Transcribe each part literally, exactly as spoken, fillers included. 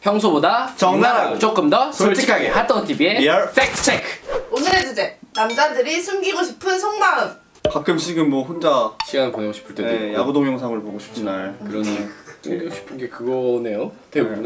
평소보다 적나라하고 조금 더 솔직하게 솔직하게 핫도그티비의 리얼 팩트 체크. 오늘의 주제, 남자들이 숨기고 싶은 속마음. 가끔씩은 뭐 혼자 시간 보내고 싶을 때도 네, 있고 야구 동영상을 보고 싶은 날 그러니 숨기고 싶은 게 그거네요 대부분.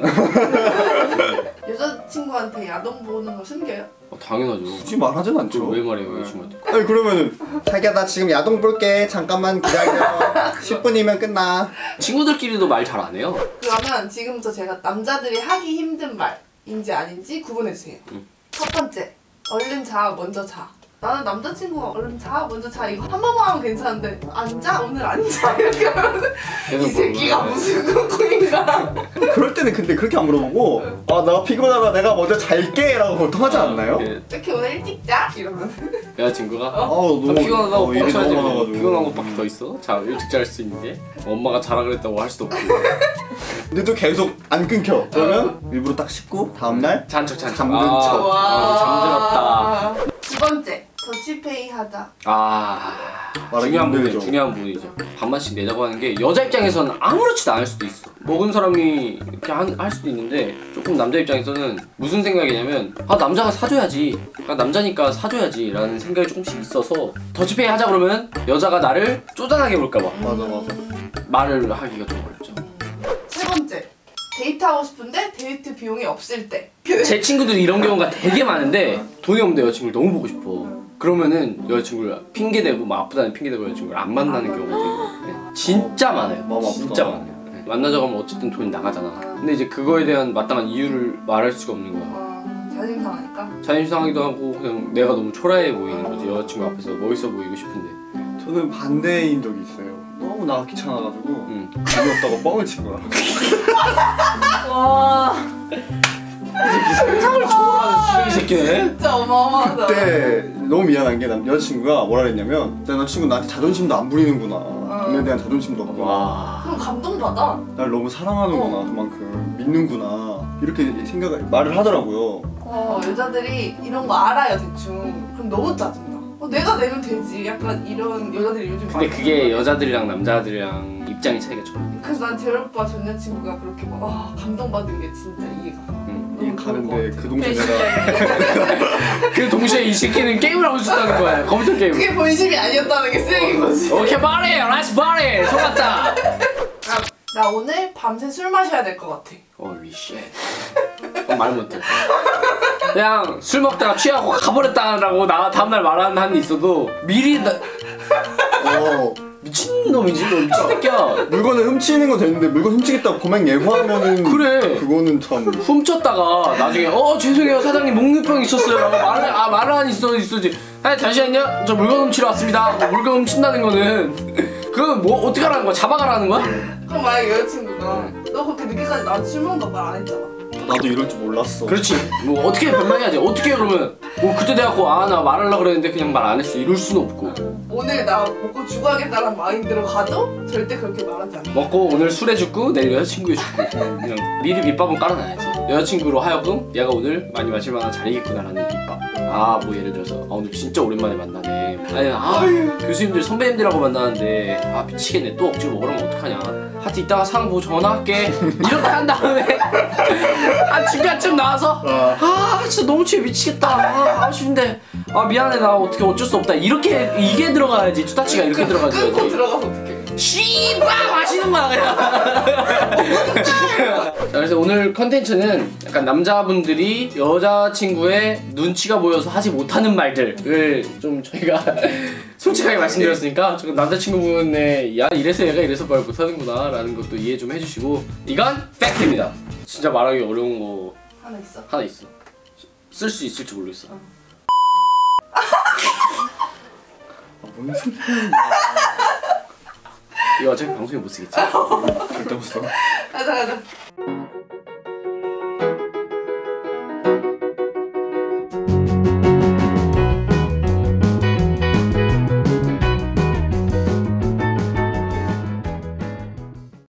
여자친구한테 야동 보는 거 숨겨요? 어, 당연하죠. 굳이 말하진 않죠. 왜 말해요 여자친구한테? 아니 그러면은 자기야 나 지금 야동 볼게 잠깐만 기다려 십 분이면 끝나. 친구들끼리도 말 잘 안 해요. 그러면 지금부터 제가 남자들이 하기 힘든 말인지 아닌지 구분해주세요. 응. 첫 번째, 얼른 자, 먼저 자. 나는 남자친구가 얼른 자, 먼저 자 이거 한 번만 하면 괜찮은데 안 자? 오늘 안 자? 이렇게 하면 이 새끼가 무슨 꿍꿍인가. 그럴 때는 근데 그렇게 안 물어보고 아 나 피곤하다 내가 먼저 잘게 라고 보통 하지 않나요? 네. 특히 오늘 일찍 자? 이러면 여자친구가 아우 아, 피곤하다고 어, 일이 뻑쳐야지 너무 뭐. 많아가지고. 피곤한 것밖에 더 있어? 자 일찍 잘 수 있는데 엄마가 자라 그랬다고 할 수도 없고. 근데 또 계속 안 끊겨. 그러면 일부러 딱 씻고 다음날 잔척 잔척. 잠든 아, 척. 아, 잠들었다. 두 번째, 더치페이 하자. 아 말하기 중요한 부분 힘들죠. 중요한 부분이죠. 반만씩 내자고 하는 게 여자 입장에서는 아무렇지도 않을 수도 있어. 먹은 사람이 이렇게 한, 할 수도 있는데 조금 남자 입장에서는 무슨 생각이냐면 아 남자가 사줘야지. 아, 남자니까 사줘야지 라는 생각이 조금씩 있어서 더치페이 하자 그러면 여자가 나를 쪼잔하게 볼까봐 맞아 맞아. 말을 하기가 좀 어렵죠. 세 번째, 데이트하고 싶은데 데이트 비용이 없을 때. 제 친구들이 이런 경우가 되게 많은데 돈이 없는데 여자친구를 너무 보고 싶어. 그러면은 여자친구를 핑계대고 막 아프다는 핑계대고 여자친구를 안 만나는 경우가 되게 많아요. 진짜 많아요. 마음 아프다. 진짜 많아요. 네. 만나자고 하면 어쨌든 돈이 나가잖아. 근데 이제 그거에 대한 마땅한 이유를 말할 수가 없는 거야. 아, 자존심 상하니까. 자존심 상하기도 하고 그냥 내가 너무 초라해 보이는 거지. 여자친구 앞에서 멋있어 보이고 싶은데. 저는 반대인 적이 있어요. 너무 나가 귀찮아가지고 응. 돈이 없다고 뻥을 친 거야. 와, 상상을 초월하는 쓰레기 새끼네. 진짜 어마어마하다. 그때 너무 미안한 게 남 여자친구가 뭐라 그랬냐면 내 남자친구 나한테 자존심도 안 부리는구나. 돈에 대한 자존심도 없구나. 와. 그럼 감동받아. 날 너무 사랑하는구나. 그만큼 믿는구나. 이렇게 생각을 말을 하더라고요. 어, 여자들이 이런 거 알아요 대충. 그럼 너무 짜증나. 어, 내가 내면 되지. 약간 이런 여자들이 요즘 근데 많이 그게 있어요. 여자들이랑 남자들이랑 입장의 차이가 좀. 그래서 난 제 오빠 전 여친구가 그렇게 막 아, 감동받은 게 진짜 이해가 가. 응. 이 너무 좋은 가는데 것 같아. 그 동시에 내가 배신자가. 그 동시에 이 새끼는 게임을 하고 있었다는 거야. 컴퓨터 게임. 그게 본심이 아니었다는 게 쓰레기인 거지. 오케이 말해, 라이스 말해, 속았다. 아, 나 오늘 밤새 술 마셔야 될 것 같아. Holy shit. 그건 말 못해. 그냥 술 먹다가 취하고 가버렸다라고 나 다음날 말하는 한이 있어도 미리 나... 어, 미친놈이지 너 미친 새끼야. 물건을 훔치는 건 되는데 물건 훔치겠다고 범행 예고하면은 그래. 그거는 참 훔쳤다가 나중에 어 죄송해요 사장님 목류병 있었어요 라고 말을 아 말을 안 있어 있어지. 아니 잠시만요 저 물건 훔치러 왔습니다. 뭐 물건 훔친다는 거는 그건 뭐 어떻게 하라는 거야? 잡아가라는 거야? 그럼 만약에 여자친구가 너 그렇게 늦게까지 나한테 술 먹는다고 말 안 했잖아. 나도 이럴 줄 몰랐어. 그렇지. 뭐 어떻게 변명해야지. 어떻게 그러면 뭐 그때 돼갖고 아 나 말하려고 그랬는데 그냥 말 안 했어 이럴 수는 없고. 오늘 나 먹고 죽어야겠다는 마인드로 가도 절대 그렇게 말하지 않아. 먹고 오늘 술 해줬고 내일 여자친구 해줬고 그냥 미리 밑밥은 깔아놔야지. 여자친구로 하여금 얘가 오늘 많이 마실 만한 자리겠구나라는 밑밥. 아 뭐 예를 들어서 아 오늘 진짜 오랜만에 만나네. 아니 아 교수님들 선배님들하고 만나는데 아 미치겠네 또 억지로 먹으라면 어떡하냐. 하여튼 이따가 상 보고 전화할게 이렇게 한 다음에 한 중간쯤 나와서 아 진짜 너무 취해 미치겠다. 아 하고 싶은데 아 미안해 나 어떻게 어쩔 수 없다 이렇게 이게 들어가야지. 투타치가 이렇게 들어가야지. 끊고 들어가서 어떡해. 씨발 마시는 거야 그냥. 자 그래서 오늘 컨텐츠는 약간 남자분들이 여자친구의 눈치가 보여서 하지 못하는 말들을 좀 저희가 솔직하게 말씀드렸으니까 조금 남자친구분의 야 이래서 얘가 이래서 말 못하는구나 라는 것도 이해 좀 해주시고 이건 팩트입니다. 진짜 말하기 어려운 거 하나 있어? 하나 있어. 쓸 수 있을지 모르겠어. 아, 뭔 소리야. 이거 어차피 방송에 못 쓰겠지? 절대 못 써. 가자 가자.